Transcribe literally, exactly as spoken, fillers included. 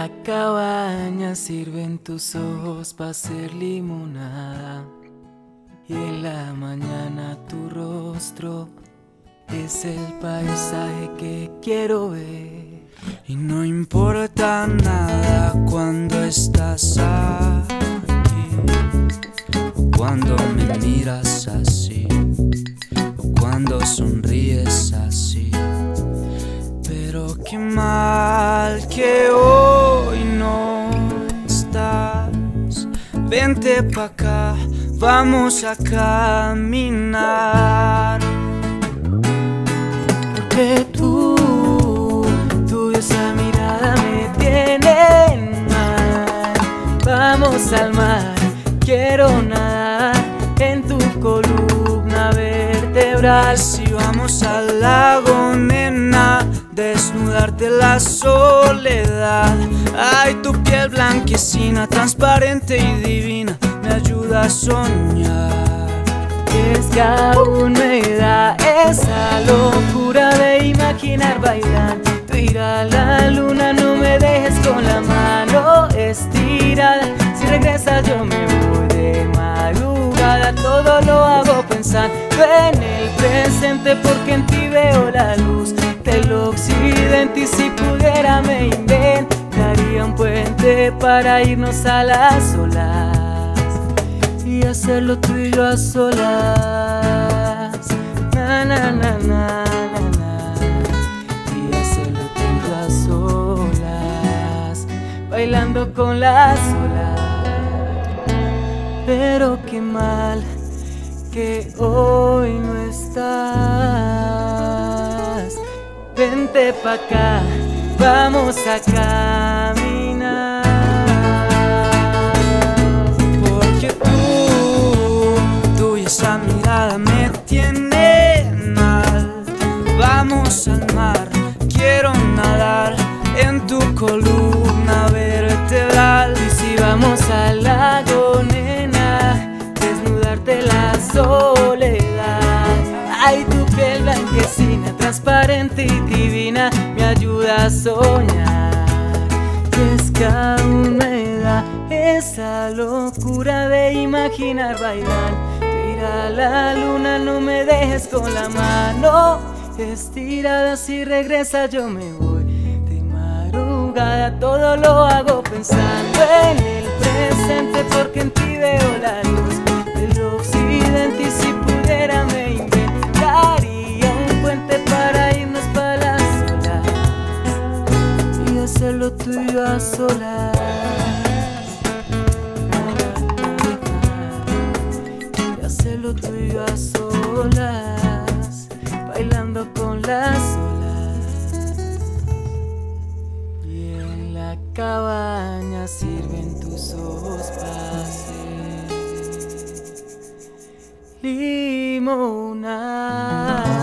la cabaña sirven tus ojos para hacer limonada, y en la mañana tu rostro es el paisaje que quiero ver. Y no importa nada cuando estás aquí, o cuando me miras así, o cuando sonríes así. Pero qué mal que hoy no estás. Vente pa' acá, vamos a caminar. Porque tú, tú y esa mirada me tienen mal. Vamos al mar, quiero nadar en tu columna vertebral. Si vamos al lago, nena, desnudarte la soledad. Ay, tu piel blanquecina, transparente y divina, me ayuda a soñar. Es que aún me da esa locura de imaginar bailar. Tú ir a la luna, no me dejes con la mano estirada. Si regresas yo me voy de madrugada. Todo lo hago pensando en el presente, porque en ti veo la luz del occidente. Y si pudiera me inventaría un puente para irnos a las olas y hacerlo tú y yo a solas. Na, na, na, na, na, na. Y hacerlo tú y yo a solas, bailando con las olas. Pero qué mal que hoy no estás. Vente pa' acá, vamos a caminar. Esa mirada me tiene mal. Vamos al mar, quiero nadar en tu columna vertebral. Y si vamos al lago, nena, desnudarte la soledad. Ay, tu piel blanquecina, transparente y divina, me ayuda a soñar. Y es que aún me da esa locura de imaginar bailar. A la luna, no me dejes con la mano estirada. Si regresa yo me voy de madrugada. Todo lo hago pensando en el presente, porque en ti veo la luz del occidente. Y si pudiera me inventaría un puente para irnos para las olas y hacerlo tú y yo a solas. Hacerlo tú y yo a solas, bailando con las olas. Y en la cabaña sirven tus ojos para hacer limonada.